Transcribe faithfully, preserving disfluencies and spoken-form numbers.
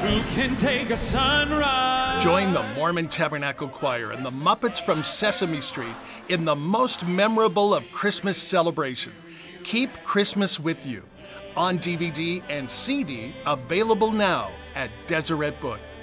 Who can take a sunrise? Join the Mormon Tabernacle Choir and the Muppets from Sesame Street in the most memorable of Christmas celebration. Keep Christmas with You. On D V D and C D, available now at Deseret Book.